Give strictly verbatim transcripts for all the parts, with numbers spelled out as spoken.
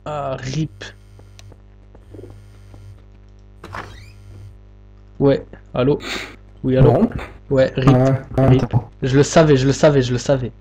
Ah, rip. Ouais, allô? Oui, allô? Bon, Ouais, rip. ouais, Rip. attends. Je le savais, je le savais, je le savais.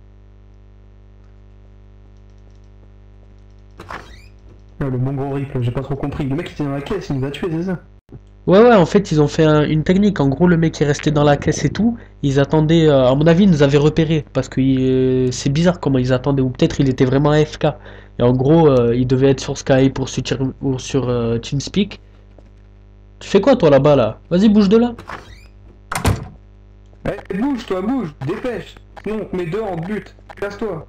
Ouais, le bon gros rip, j'ai pas trop compris. Le mec il était dans la caisse, il nous a tués, c'est ça? Ouais, ouais, en fait, ils ont fait un- une technique. En gros, le mec est resté dans la caisse et tout. Ils attendaient, euh, à mon avis, ils nous avaient repérés. Parce que euh, c'est bizarre comment ils attendaient. Ou peut-être il était vraiment A F K. Et en gros, euh, il devait être sur Skype ou sur, ou sur euh, TeamSpeak. Tu fais quoi, toi, là-bas, là? Vas-y, bouge de là. Eh, bouge, toi, bouge, dépêche. Sinon, on te met dehors, on te bute. Casse-toi.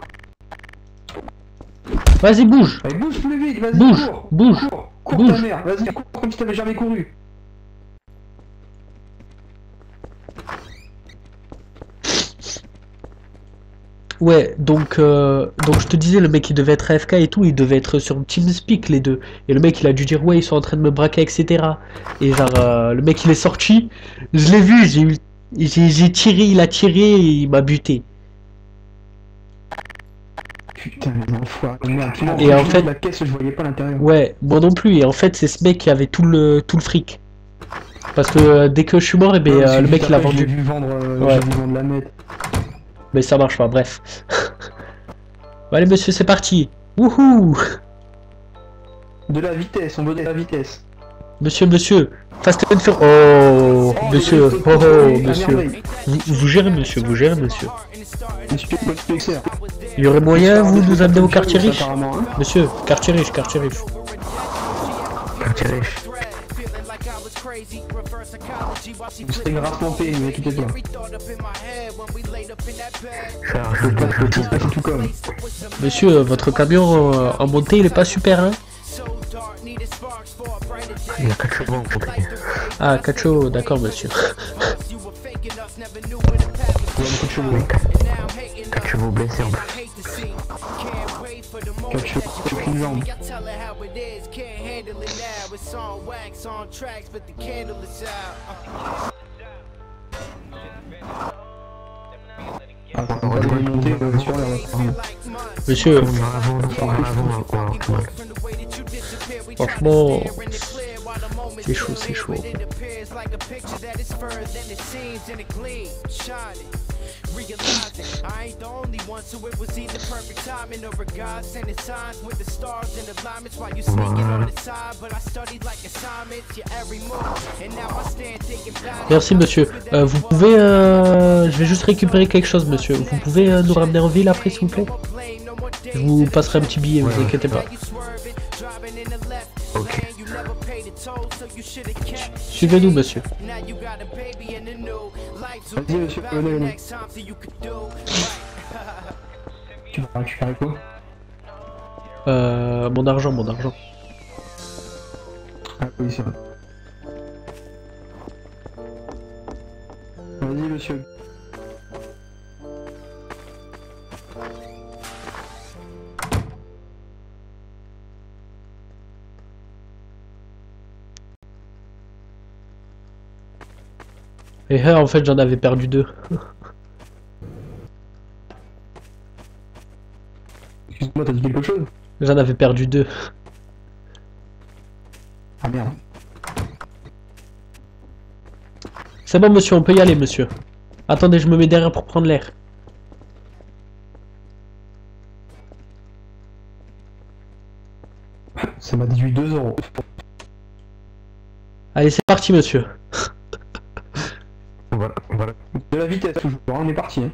Vas-y, bouge. Allez, bouge plus vite, vas-y, Bouge, cours. bouge, Cours, cours ta bouge. mère, vas-y, cours comme si t'avais jamais couru. Ouais, donc, euh, donc je te disais, le mec il devait être A F K et tout, il devait être sur TeamSpeak les deux. Et le mec il a dû dire ouais, ils sont en train de me braquer, et cetera. Et genre, euh, le mec il est sorti, je l'ai vu, j'ai eu, j'ai j'ai tiré, il a tiré et il m'a buté. Putain, les enfoirés, merde. Sinon, Et après, en j'ai vu fait, la caisse, je voyais pas l'intérieur. ouais, moi non plus. Et en fait, c'est ce mec qui avait tout le, tout le fric. Parce que euh, dès que je suis mort, et ben, Ouais, parce euh, que le juste mec il a après, je l'ai vendu. vu vendre, euh, Ouais, j'ai vu vendre la mette. mais ça marche pas, bref. Bon, allez monsieur, c'est parti. Wouhou! De la vitesse, on veut de la vitesse. Monsieur, monsieur, Fast and Furious. Oh, Oh, les monsieur, griffes oh, de oh, à monsieur. merveille. Vous, vous gérez, monsieur, vous gérez, monsieur. Monsieur Pixer. Il y aurait moyen, vous, de nous amener au quartier Furious, riche? apparemment, hein. Monsieur, quartier riche, quartier riche. Quartier riche. Vous serez gravement payé, ne vous inquiétez pas. Je peux pas je peux pas passer tout comme. Monsieur, euh, votre camion euh, en montée, il est pas super, hein? Il y a quatre chevaux en compagnie. Ah, Cacho, d'accord, monsieur. Il y a beaucoup de chevaux. quatre chevaux blessés en plus. quatre chevaux, aucune jambe. Ah, on va les monter euh, sur l'air, apparemment. Monsieur, On va avant, on va avant, on va avoir tout mal. franchement, c'est chaud, c'est chaud. Merci, monsieur. Euh, vous pouvez... Euh, je vais juste récupérer quelque chose, monsieur. Vous pouvez euh, nous ramener en ville après, s'il vous plaît? Je vous passerai un petit billet, Ouais, vous ouais. inquiétez pas. Ok. Suivez-nous, monsieur. Vas-y, monsieur, venez, venez. Tu vas récupérer quoi? Euh, mon argent, mon argent. Ah oui, c'est vrai. Vas-y, monsieur. Et euh, en fait, j'en avais perdu deux. Excuse-moi, t'as dit quelque chose? J'en avais perdu deux. Ah merde. C'est bon, monsieur, on peut y aller, monsieur. Attendez, je me mets derrière pour prendre l'air. Ça m'a déduit deux euros. Allez, c'est parti, monsieur. Voilà, voilà. De la vitesse toujours, hein, on est parti. Hein.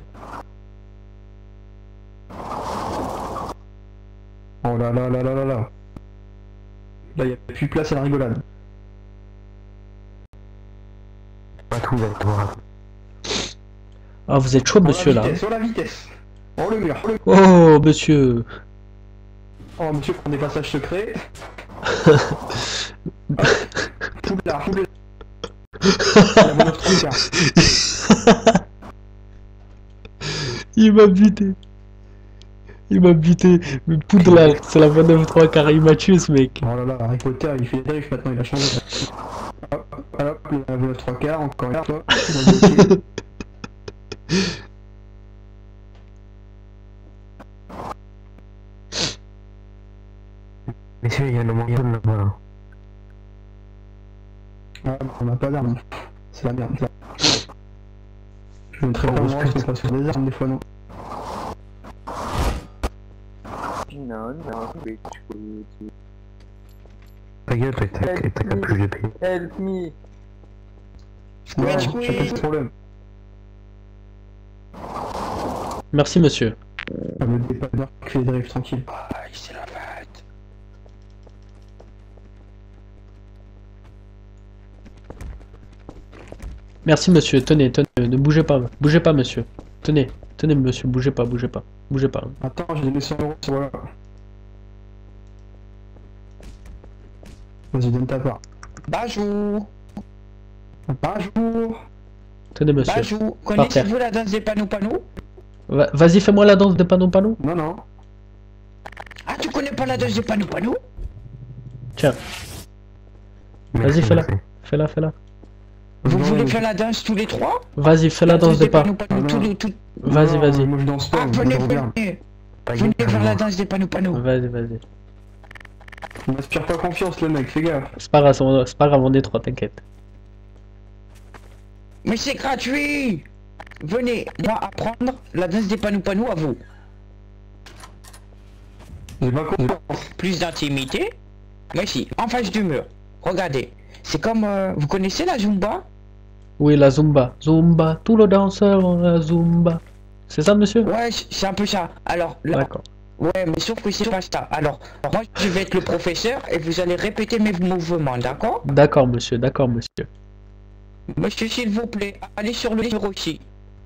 Oh là là là là là là. Là, il n'y a plus de place à la rigolade. Pas tout va être voir. Ah, vous êtes chaud, monsieur, Sur la là. vitesse, sur la vitesse. Oh le mur, oh, le mur. Oh, monsieur. Oh monsieur, prend des passages secrets. Poulard, poulard. La bonne autre truc, hein. Il m'a buté. Il m'a buté. Mais Poudlard, c'est la vingt-neuf trois car il m'a tué, ce mec. Oh là là, Harry Potter, il fait des drifts maintenant, il a changé. Hop, hop, la bonne trois quarts, encore une fois. Messieurs, il y a un moyen là-bas. Ouais, on n'a pas d'armes. C'est la merde. Ça. Je me très Oh, pas moi, respect. parce qu'on passe sur des armes des fois, non. Non, non, bitch. Ta gueule, toi, t'as t'as qu'à plus de payer. Help me. Ouais, Squeeze, j'ai pas de squeeze. problème. Merci, monsieur. Ah, le dépanneur qui fait des drives tranquille. Ah, c'est la fête. Merci, monsieur. Tenez, tenez, ne bougez pas. Bougez pas, monsieur. Tenez, tenez, monsieur, bougez pas, bougez pas. Bougez pas. Attends, j'ai les cent euros, voilà. Vas-y, donne ta part. Bonjour, Bonjour. Tenez, monsieur. bonjour. terre. Connaissez-vous la danse des panneaux panneaux? Va- Vas-y, fais-moi la danse des panneaux panneaux. Non, non. Ah, tu connais pas la danse des panneaux panneaux? Tiens, Merci, fais-la. merci. fais-la, fais-la. Vous Non, voulez mais- faire la danse tous les trois? Vas-y, fais la danse des pas. panneaux panneaux, Ah, tous non. les- tout- Vas-y, Non, vas-y. Moi je danse pas, Ah, moi, je venez, regarde. venez. Ta Venez gueule, faire la moi. danse des panneaux panneaux. Vas-y, vas-y. Il m'inspire pas confiance le mec, fais gaffe. C'est pas grave, on- c'est pas grave, on est trois, t'inquiète. Mais c'est gratuit. Venez, moi apprendre la danse des panneaux panneaux à vous. J'ai pas confiance. Plus d'intimité. Mais si, en face du mur. Regardez. C'est comme... euh, vous connaissez la Zumba? Oui, la Zumba. Zumba, tous les danseurs ont la Zumba. C'est ça, monsieur? Ouais, c'est un peu ça. Alors, là, D'accord. ouais, mais sauf que c'est pas ça. Alors, moi, je vais être le professeur et vous allez répéter mes mouvements, d'accord? D'accord, monsieur, d'accord, monsieur. Monsieur, s'il vous plaît, allez sur le mur aussi.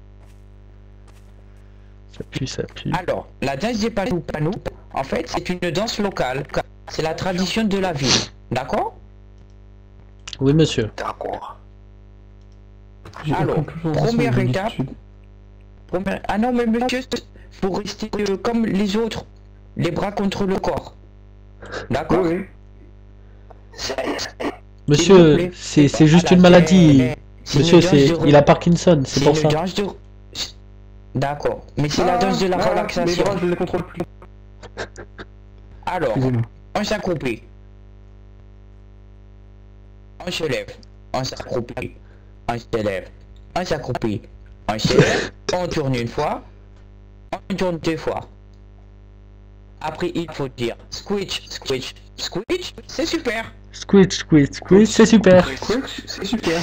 Ça pue, ça pue. Alors, la danse des panneaux panneaux, en fait, c'est une danse locale. C'est la tradition de la ville, d'accord? Oui, monsieur. D'accord. J'ai Alors, aucune confiance en première son étape. attitude. Première- Ah non, mais monsieur, faut rester euh, comme les autres, les bras contre le corps. D'accord? Oui, oui. S'il vous Monsieur, plaît. c'est c'est juste Voilà, une maladie. c'est- c'est Monsieur, une danse c'est de- il a Parkinson, c'est C'est pour une ça. danse de... D'accord, mais c'est la Ah, danse de la ah, relaxation. Les bras, je les contrôle plus. Alors, Excusez-moi. on s'accroupit. On se lève. On s'accroupit. On se lève. On s'accroupit. On se lève. On tourne une fois. On tourne deux fois. Après, il faut dire squitch, squitch, squitch. C'est super. Squid, squid, squid, c'est super. Squitch, c'est super.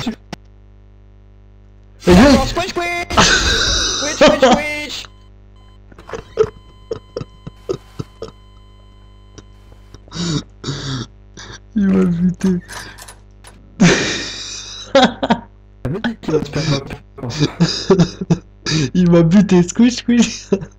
Et je- Alors, squitch, squitch. Squitch, squitch, squitch. Il m'a buté. J'avais dit qu'il m'inspire pas confiance. Il m'a buté, squish, squish.